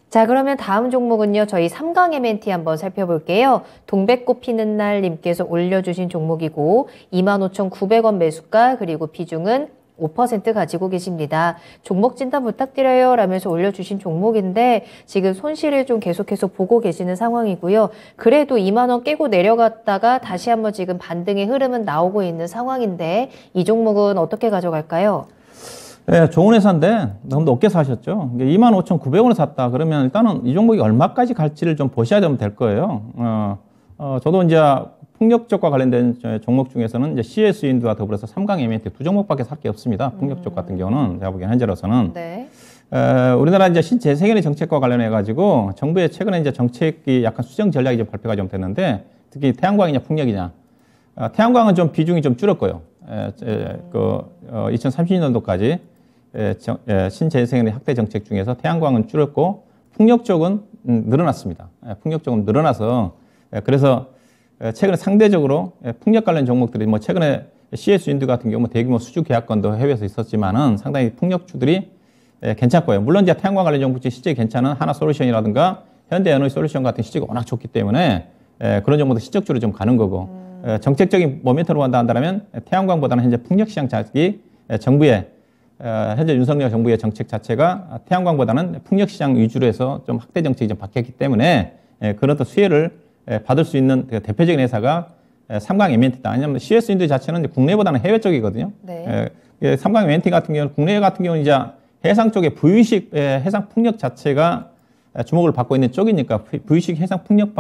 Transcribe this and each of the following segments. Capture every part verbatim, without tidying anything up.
자, 그러면 다음 종목은요. 저희 삼강 엠엔티 한번 살펴볼게요. 동백꽃 피는 날 님께서 올려주신 종목이고 이만 오천구백 원 매수가 그리고 비중은 오 퍼센트 가지고 계십니다. 종목 진단 부탁드려요 라면서 올려주신 종목인데 지금 손실을 좀 계속해서 보고 계시는 상황이고요. 그래도 이만 원 깨고 내려갔다가 다시 한번 지금 반등의 흐름은 나오고 있는 상황인데 이 종목은 어떻게 가져갈까요? 네, 좋은 회사인데 너무 높게 사셨죠. 이만 오천구백 원에 샀다. 그러면 일단은 이 종목이 얼마까지 갈지를 좀 보셔야 되면 될 거예요. 어, 어, 저도 이제 풍력 쪽과 관련된 종목 중에서는 이제 씨에스윈드와 더불어서 삼강 엠엔티 두 종목밖에 살 게 없습니다. 풍력 쪽 같은 경우는 제가 보기엔 현재로서는 네. 에, 우리나라 이제 신재생에너지 정책과 관련해 가지고 정부의 최근에 이제 정책이 약간 수정 전략이 좀 발표가 좀 됐는데 특히 태양광이냐 풍력이냐. 어, 태양광은 좀 비중이 좀 줄었고요. 에, 에, 그 어, 이천삼십 년도까지 에, 정, 에, 신재생에너지 확대 정책 중에서 태양광은 줄었고 풍력 쪽은 음, 늘어났습니다. 에, 풍력 쪽은 늘어나서 에, 그래서 에, 최근에 상대적으로 에, 풍력 관련 종목들이 뭐 최근에 씨에스윈드 같은 경우 대규모 수주 계약건도 해외에서 있었지만은 상당히 풍력주들이 에, 괜찮고요. 물론 이제 태양광 관련 종목들이 실적이 괜찮은 하나솔루션이라든가 현대에너지솔루션 같은 실적이 워낙 좋기 때문에 에, 그런 종목도 실적주로 좀 가는 거고 음. 에, 정책적인 모멘텀으로 간다 한다면 태양광보다는 현재 풍력 시장 자격이 에, 정부의 어, 현재 윤석열 정부의 정책 자체가 태양광보다는 풍력시장 위주로 해서 좀 확대 정책이 좀 바뀌었기 때문에 예, 그런 어떤 수혜를 예, 받을 수 있는 대표적인 회사가 예, 삼강 엠엔티다. 왜냐하면 씨에스윈드 자체는 국내보다는 해외 쪽이거든요. 네. 예, 삼강 엠엔티 같은 경우는 국내 같은 경우는 이제 해상 쪽의 부유식 예, 해상 풍력 자체가 주목을 받고 있는 쪽이니까 부유식 해상 풍력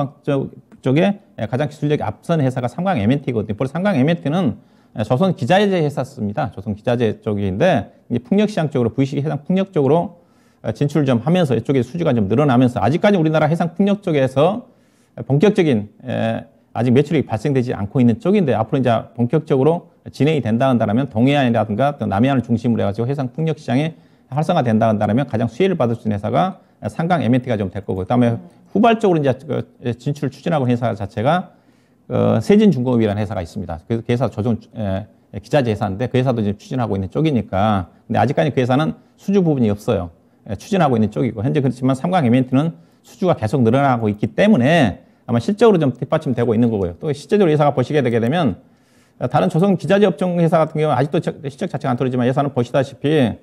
쪽에 가장 기술력이 앞선 회사가 삼강 엠엔티거든요. 그래서 삼강 엠엔티는 조선 기자재 회사입니다. 조선 기자재 쪽인데 풍력 시장 쪽으로 부유식 해상 풍력 쪽으로 진출을 좀 하면서 이쪽에 수주가 좀 늘어나면서 아직까지 우리나라 해상 풍력 쪽에서 본격적인 아직 매출이 발생되지 않고 있는 쪽인데 앞으로 이제 본격적으로 진행이 된다 한다면 동해안이라든가 또 남해안을 중심으로 해가지고 해상 풍력 시장이 활성화된다 한다면 가장 수혜를 받을 수 있는 회사가 삼강 엠엔티가 좀 될 거고 그다음에 음. 후발적으로 이제 진출 추진하고 있는 회사 자체가 어, 세진중공업이라는 회사가 있습니다. 그 회사 조정 에, 기자재 회사인데 그 회사도 지금 추진하고 있는 쪽이니까 근데 아직까지 그 회사는 수주 부분이 없어요. 에, 추진하고 있는 쪽이고 현재 그렇지만 삼강 엠엔티는 수주가 계속 늘어나고 있기 때문에 아마 실적으로 좀 뒷받침되고 있는 거고요. 또 실제적으로 회사가 보시게 되게 되면 다른 조선 기자재 업종 회사 같은 경우는 아직도 실적 자체가 안 떨어지지만 회사는 보시다시피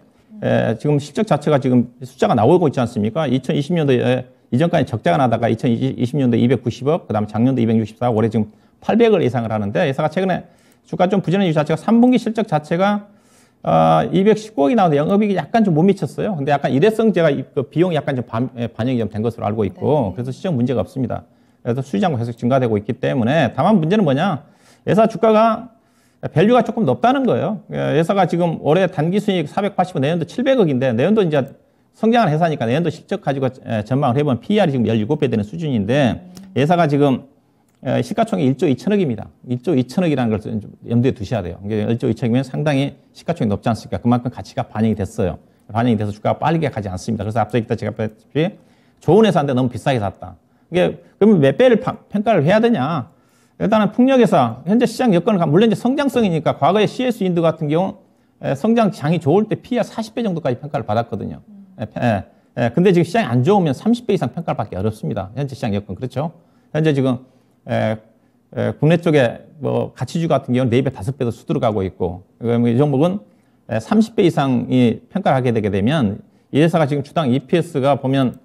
에, 지금 실적 자체가 지금 숫자가 나오고 있지 않습니까? 이천이십 년도에 이전까지 적자가 나다가 이천이십 년도에 이백구십억, 그 다음에 작년도 이백육십사억, 올해 지금 팔백억 예상을 하는데 회사가 최근에 주가 좀 부진한 이유 자체가 삼 분기 실적 자체가 어, 이백십구억이 나오는데 영업이익이 약간 좀 못 미쳤어요. 근데 약간 일회성제가 그 비용이 약간 좀 반, 반영이 좀 된 것으로 알고 있고 네. 그래서 시장 문제가 없습니다. 그래서 수주량도 계속 증가되고 있기 때문에 다만 문제는 뭐냐? 회사 주가가 밸류가 조금 높다는 거예요. 회사가 지금 올해 단기 수익 사백팔십억, 내년도 칠백억인데 내년도 이제 성장한 회사니까 내년도 실적 가지고 전망을 해보면 피이알이 지금 열일곱 배 되는 수준인데 회사가 지금 시가총액 일조 이천억입니다. 일조 이천억이라는 걸 염두에 두셔야 돼요. 일조 이천억이면 상당히 시가총액이 높지 않습니까? 그만큼 가치가 반영이 됐어요. 반영이 돼서 주가가 빠르게 가지 않습니다. 그래서 앞서 얘기했다 제가 봤다시피 좋은 회사인데 너무 비싸게 샀다. 이게 그러면 몇 배를 평가를 해야 되냐? 일단은 풍력회사 현재 시장 여건을 가면 물론 이제 성장성이니까 과거에 씨에스윈드 같은 경우 성장장이 좋을 때 피이알 사십 배 정도까지 평가를 받았거든요. 예, 예, 근데 지금 시장이 안 좋으면 삼십 배 이상 평가를 받기 어렵습니다. 현재 시장 여건 그렇죠. 현재 지금 에, 에, 국내 쪽에 뭐 가치주 같은 경우는 네 배, 다섯 배도 수두룩하고 있고 이 종목은 삼십 배 이상이 평가를 하게 되게 되면 이 회사가 지금 주당 이피에스가 보면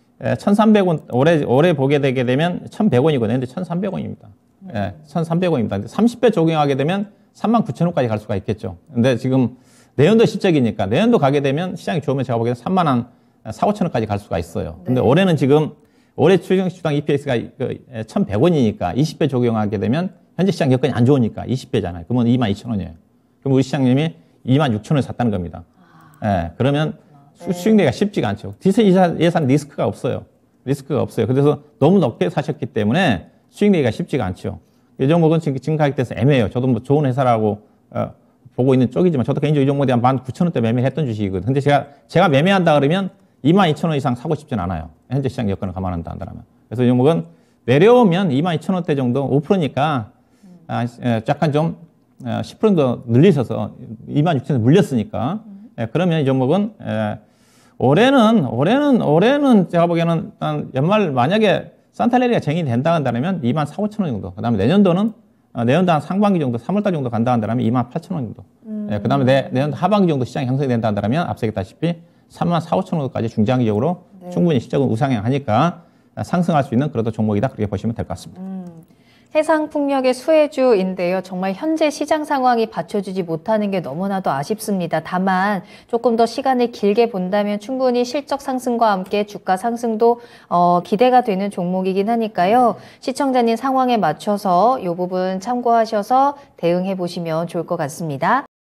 천삼백 원 올해 올해 보게 되게 되면 천백 원이고 내년도 천삼백 원입니다. 예, 천삼백 원입니다. 삼십 배 적용하게 되면 삼만 구천 원까지 갈 수가 있겠죠. 근데 지금 내년도 실적이니까 내년도 가게 되면 시장이 좋으면 제가 보기에는 삼만 한 사오천 원까지 갈 수가 있어요. 근데 네. 올해는 지금 올해 주당 이피에스가 천백 원이니까 이십 배 적용하게 되면 현재 시장 여건이 안 좋으니까 이십 배잖아요. 그러면 이만 이천 원이에요. 그럼 우리 시장님이 이만 육천 원을 샀다는 겁니다. 예, 그러면 네. 수익 내기가 쉽지가 않죠. 디스 예산 리스크가 없어요. 리스크가 없어요. 그래서 너무 높게 사셨기 때문에 수익 내기가 쉽지가 않죠. 이 종목은 지금, 지금 가격대에서 애매해요. 저도 뭐 좋은 회사라고 어, 보고 있는 쪽이지만 저도 개인적으로 이 종목에 한 만 구천 원대 매매를 했던 주식이거든요. 근데 제가, 제가 매매한다 그러면 이만 이천 원 이상 사고 싶진 않아요. 현재 시장 여건을 감안한다 한다면. 그래서 이 종목은 내려오면 이만 이천 원대 정도 오 퍼센트니까 음. 아, 에, 약간 좀 에, 십 퍼센트 더 늘리셔서 이만 육천 원에 물렸으니까 음. 에, 그러면 이 종목은 에, 올해는 올해는 올해는 제가 보기에는 일단 연말 만약에 산타레리가 쟁이 된다 한다면 이만 사오천 원 정도. 그다음에 내년도는 어, 내년도 한 상반기 정도, 삼월달 정도 간다 한다면 이만 팔천 원 정도. 음. 예, 그다음에 내, 내년 하반기 정도 시장이 형성이 된다 한다면 앞서 얘기했다시피 삼만 사오천 원까지 중장기적으로 네. 충분히 시적은 우상향하니까 상승할 수 있는 그런 종목이다 그렇게 보시면 될 것 같습니다. 음. 해상풍력의 수혜주인데요. 정말 현재 시장 상황이 받쳐주지 못하는 게 너무나도 아쉽습니다. 다만 조금 더 시간을 길게 본다면 충분히 실적 상승과 함께 주가 상승도 어, 기대가 되는 종목이긴 하니까요. 시청자님 상황에 맞춰서 이 부분 참고하셔서 대응해 보시면 좋을 것 같습니다.